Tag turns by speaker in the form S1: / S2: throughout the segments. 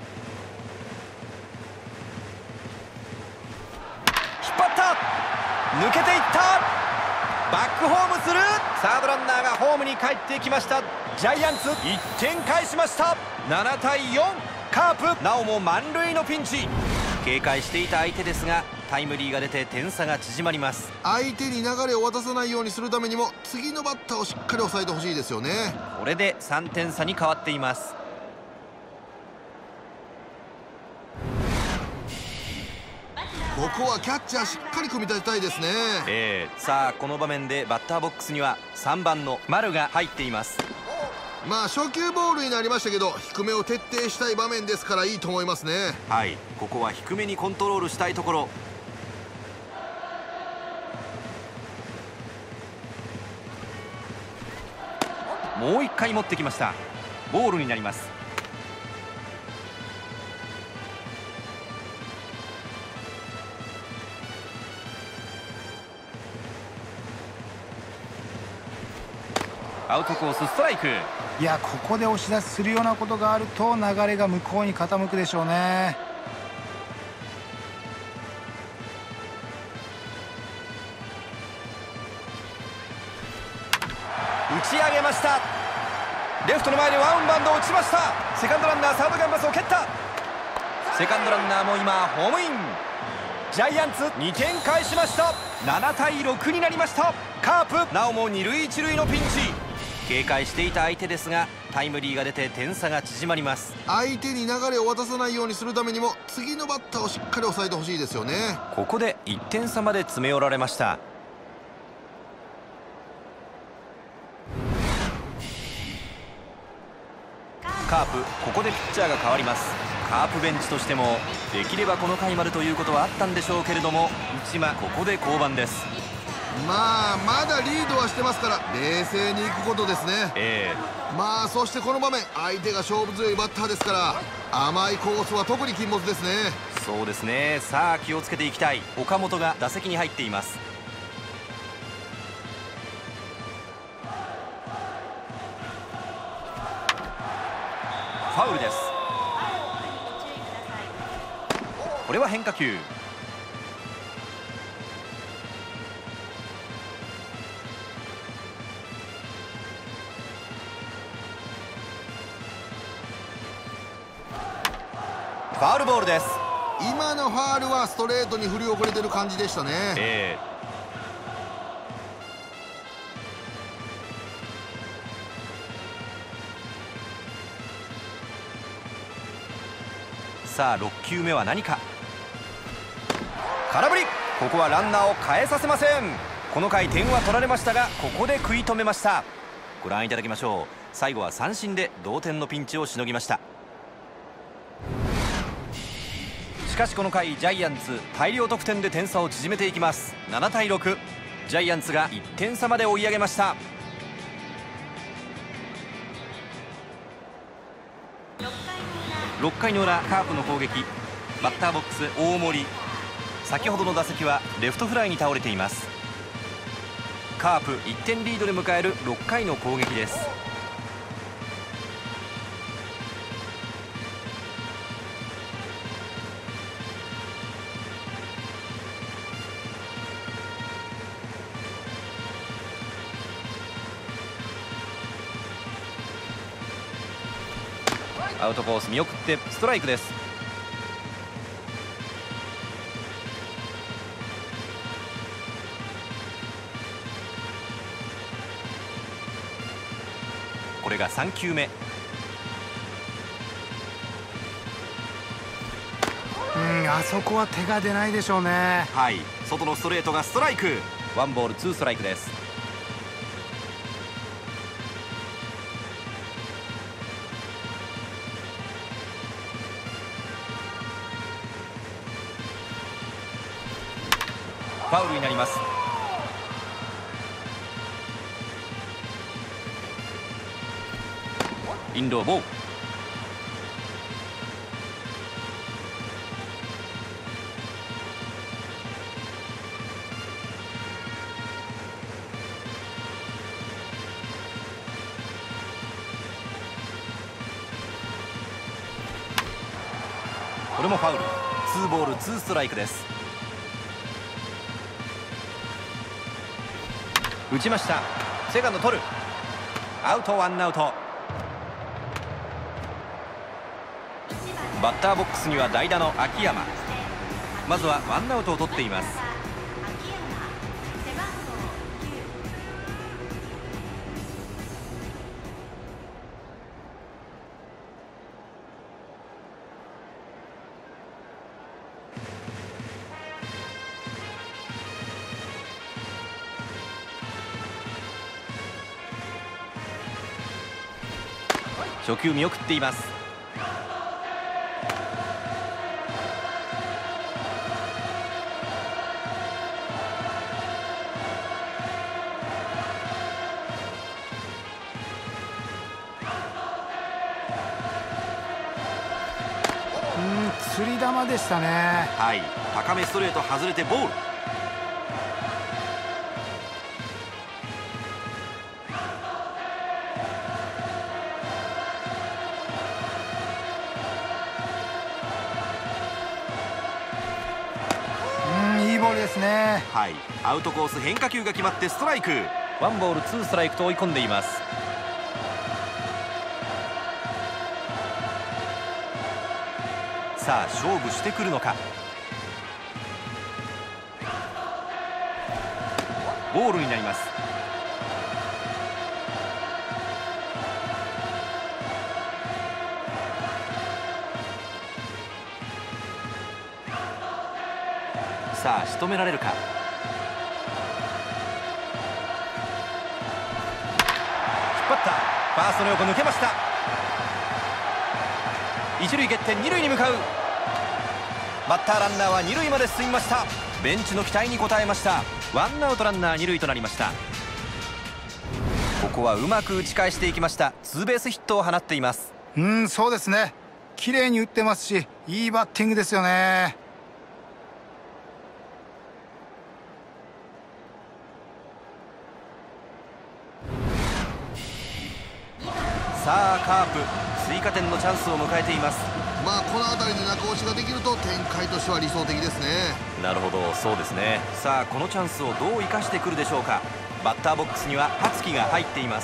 S1: 張った抜けていった、バックホームする、サードランナーがホームに帰ってきました。ジャイアンツ1点返しました。7対4、カープなおも満塁のピンチ。警戒していた相手ですがタイムリーが出て点差が縮まります。
S2: 相手に流れを渡さないようにするためにも次のバッターをしっかり抑えてほしいですよね。
S1: これで3点差に変わっています。
S2: ここはキャッチャーしっかり組み立てたいですね。
S1: さあこの場面でバッターボックスには3番の丸が入っています。
S2: まあ初球ボールになりましたけど低めを徹底したい場面ですからいいと思いますね。
S1: はい、ここは低めにコントロールしたいところ。もう1回持ってきました。ボールになります。アウトコースストライク。
S3: いや、ここで押し出しするようなことがあると流れが向こうに傾くでしょうね。
S1: 打ち上げました。レフトの前でワンバウンド落ちました。セカンドランナーサードキャンバスを蹴った。セカンドランナーも今ホームイン。ジャイアンツ2点返しました。7対6になりました。カープなおも2塁1塁のピンチ。警戒していた相手ですがタイムリーが出て点差が縮まります。
S2: 相手に流れを渡さないようにするためにも次のバッターをしっかり抑えてほしいですよね。
S1: ここで1点差まで詰め寄られました。カープここでピッチャーが変わります。カープベンチとしてもできればこの回までということはあったんでしょうけれども内間ここで降板です。
S2: まだリードはしてますから冷静にいくことですね。そしてこの場面相手が勝負強いバッターですから甘いコースは特に禁物ですね。
S1: そうですね。さあ気をつけていきたい。岡本が打席に入っています。ファウルです。これは変化球。ファウルボールです。
S2: 今のファウルはストレートに振り遅れてる感じでしたね。
S1: さあ6球目は何か。空振り。ここはランナーを返させません。この回点は取られましたがここで食い止めました。ご覧いただきましょう。最後は三振で同点のピンチをしのぎました。しかしこの回ジャイアンツ大量得点で点差を縮めていきます。7対6、ジャイアンツが1点差まで追い上げました。6回の裏カープの攻撃。バッターボックス大森。先ほどの打席はレフトフライに倒れています。カープ1点リードで迎える6回の攻撃です。アウトコース見送ってストライクです。これが3球目。
S3: あそこは手が出ないでしょうね。
S1: はい、外のストレートがストライク。ワンボールツーストライクです。ファウルになります。インローボール。 これもファウル。2ボール2ストライクです。打ちました。セカンド取る。アウト、ワンアウト。バッターボックスには代打の秋山。まずはワンアウトを取っています。初球見送っています。
S3: 釣り球でしたね。
S1: はい、高めストレート外れてボール。
S3: いいボールですね。
S1: はい、アウトコース変化球が決まってストライク。ワンボールツーストライクと追い込んでいます。さあ勝負してくるのか。ボールになります。さあ仕留められるか。引っ張った。ファーストの横抜けました。一塁蹴って二塁に向かう。バッターランナーは二塁まで進みました。ベンチの期待に応えました。ワンアウトランナー二塁となりました。ここはうまく打ち返していきました。ツーベースヒットを放っています。
S3: そうですね。綺麗に打ってますし、いいバッティングですよね。
S1: さあカープ追加点のチャンスを迎えています。
S2: まあこの辺りで中押しができると展開としては理想的ですね。
S1: なるほど、そうですね。さあこのチャンスをどう生かしてくるでしょうか。バッターボックスには羽月が入っています。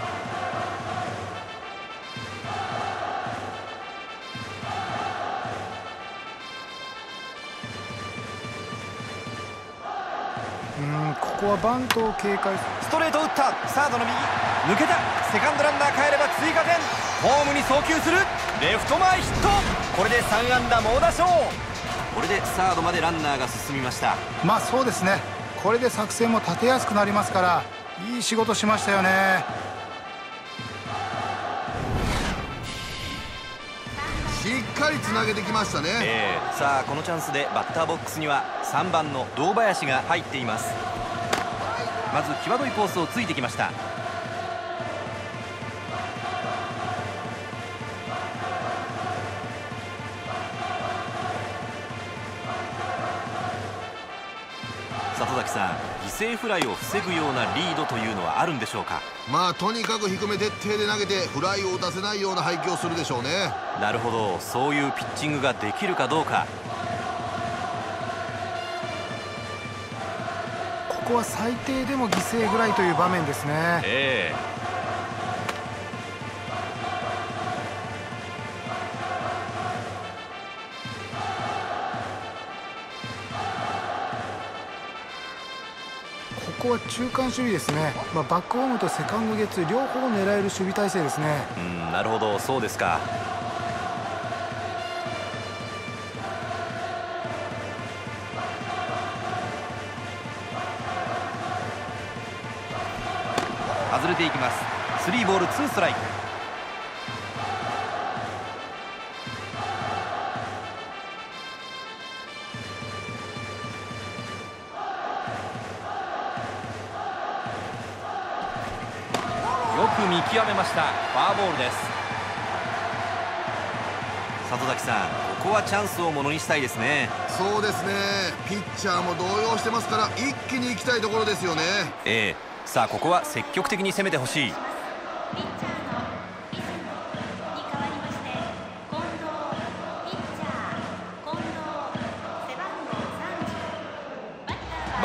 S3: ここはバントを警戒。
S1: ストレート打った。サードの右抜けた。セカンドランナー帰れば追加点。ホームに送球する。レフト前ヒット。これで3安打猛打賞。これでサードまでランナーが進みました。
S3: そうですね。これで作戦も立てやすくなりますから、いい仕事しましたよね。
S2: しっかりつなげてきましたね。
S1: さあこのチャンスでバッターボックスには3番の堂林が入っています。まず際どいコースをついてきました。里崎さん、犠牲フライを防ぐようなリードというのはあるんでしょうか。
S2: とにかく低め徹底で投げてフライを打たせないような配球をするでしょうね。
S1: なるほど、そういうピッチングができるかどうか。
S3: ここは最低でも犠牲フライという場面ですね。ここは中間守備ですね。バックホームとセカンドゲッツー両方狙える守備体制ですね。
S1: なるほど、そうですか。外れていきます。3ボール2ストライク。よく見極めました。フォアボールです。里崎さん、ここはチャンスをものにしたいですね。
S2: そうですね。ピッチャーも動揺してますから一気に行きたいところですよね。
S1: さあここは積極的に攻めてほしい。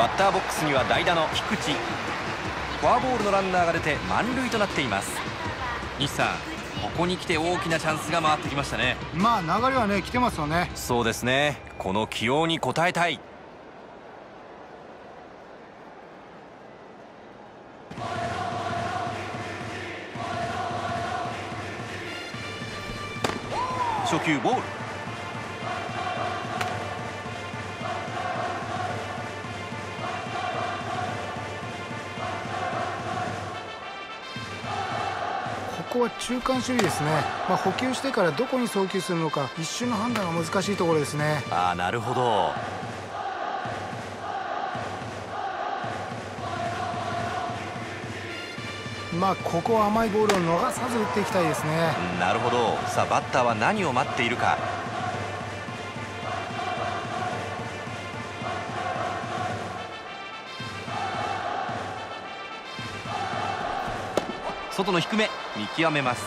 S1: バッターボックスには代打の菊池。フォアボールのランナーが出て満塁となっています。西さん、ここに来て大きなチャンスが回ってきましたね。
S3: まあ流れはね来てますよね。
S1: そうですね。この起用に応えたい。初球ボール。
S3: ここは中間守備ですね。捕球してからどこに送球するのか一瞬の判断が難しいところですね。
S1: なるほど。
S3: ここは甘いボールを逃さず打っていきたいですね。
S1: なるほど。さあバッターは何を待っているか。外の低め見極めます。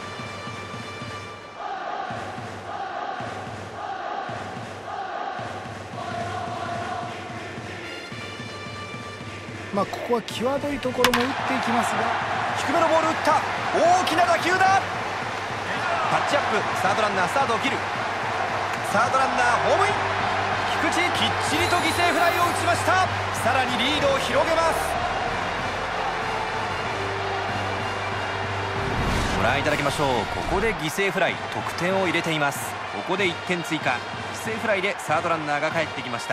S3: ここは際どいところも打っていきますが、
S1: 低めのボール打った。大きな打球だ。タッチアップ。サードランナースタートを切る。サードランナーホームイン。菊池きっちりと犠牲フライを打ちました。さらにリードを広げます。ご覧いただきましょう。ここで犠牲フライ、得点を入れています。ここで1点追加。犠牲フライでサードランナーが帰ってきました。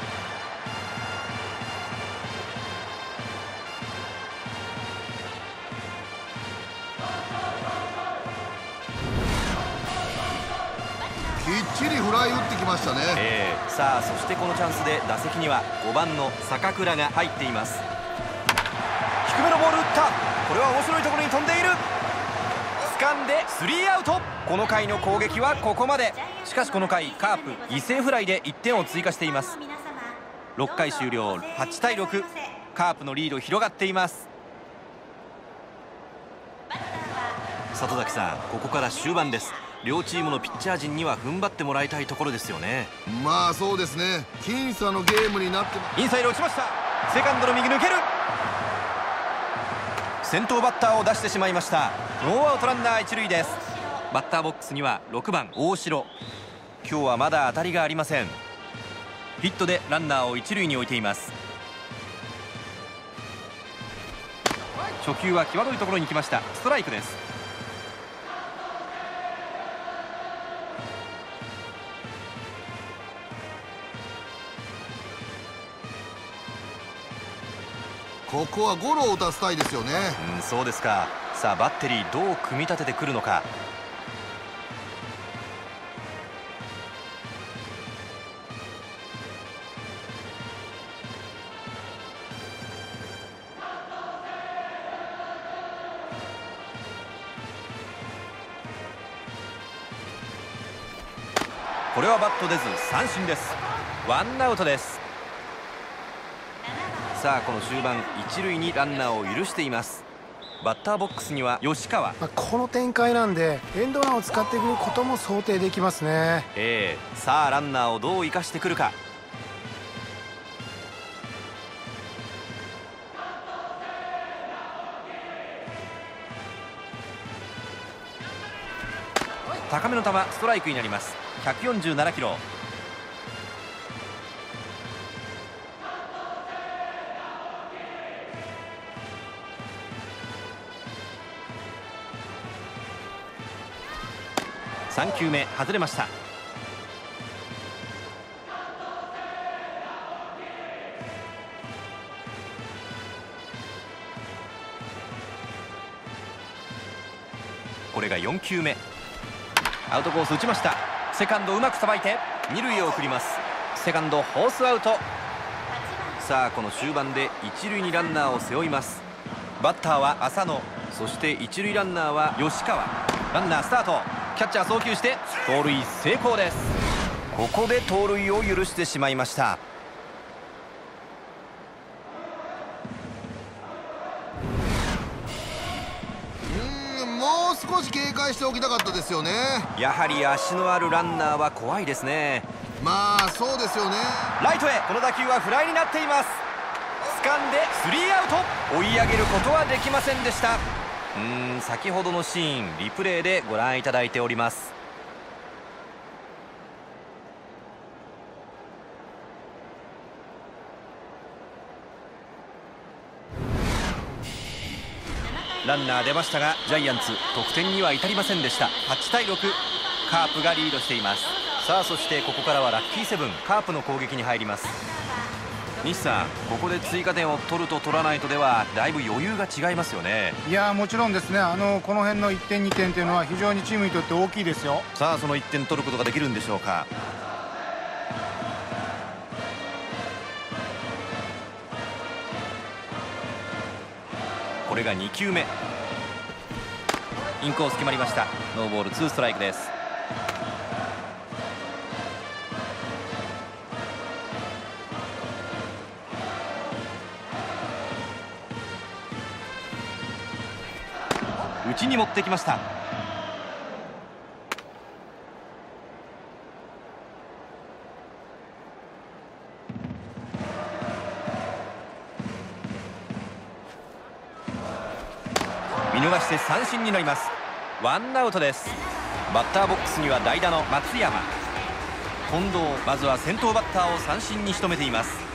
S2: きっちりフライ打ってきましたね。
S1: さあそしてこのチャンスで打席には5番の坂倉が入っています。低めのボール打った。これは面白いところに飛んでいる。掴んでスリーアウト。この回の攻撃はここまで。しかしこの回カープ犠牲フライで1点を追加しています。6回終了8対6。カープのリード広がっています。里崎さん、ここから終盤です。両チームのピッチャー陣には踏ん張ってもらいたいところですよね。
S2: そうですね。僅差のゲームになって。
S1: インサイド落ちました。セカンドの右抜ける。先頭バッターを出してしまいました。ノーアウトランナー一塁です。バッターボックスには6番大城。今日はまだ当たりがありません。ヒットでランナーを一塁に置いています。初球は際どいところに来ました。ストライクです。
S2: ここはゴロを打たせたいですよね。
S1: そうですか。さあバッテリーどう組み立ててくるのか。これはバット出ず三振です。ワンアウトです。さあこの終盤一塁にランナーを許しています。バッターボックスには吉川。
S3: この展開なんでエンドランを使ってくることも想定できますね。
S1: さあランナーをどう生かしてくるか。高めの球ストライクになります。147キロ。3球目外れました。これが4球目。アウトコース打ちました。セカンドうまくさばいて二塁へ送ります。セカンドフォースアウト。さあこの終盤で一塁にランナーを背負います。バッターは浅野、そして一塁ランナーは吉川。ランナースタート。キャッチャー送球して盗塁成功です。ここで盗塁を許してしまいました。
S2: もう少し警戒しておきたかったですよね。
S1: やはり足のあるランナーは怖いですね。
S2: まあそうですよね。
S1: ライトへ、この打球はフライになっています。掴んでスリーアウト。追い上げることはできませんでした。先ほどのシーンリプレイでご覧いただいております。ランナー出ましたがジャイアンツ得点には至りませんでした。8対6、カープがリードしています。さあそしてここからはラッキーセブンカープの攻撃に入ります。西さん、ここで追加点を取ると取らないとではだいぶ余裕が違いますよね。
S3: いやもちろんですね。この辺の1点2点というのは非常にチームにとって大きいですよ。
S1: さあその1点取ることができるんでしょうか。これが2球目、インコース決まりました。ノーボール2ストライクです。内に持ってきました。見逃して三振になります。ワンアウトです。バッターボックスには代打の松山。近藤、まずは先頭バッターを三振に仕留めています。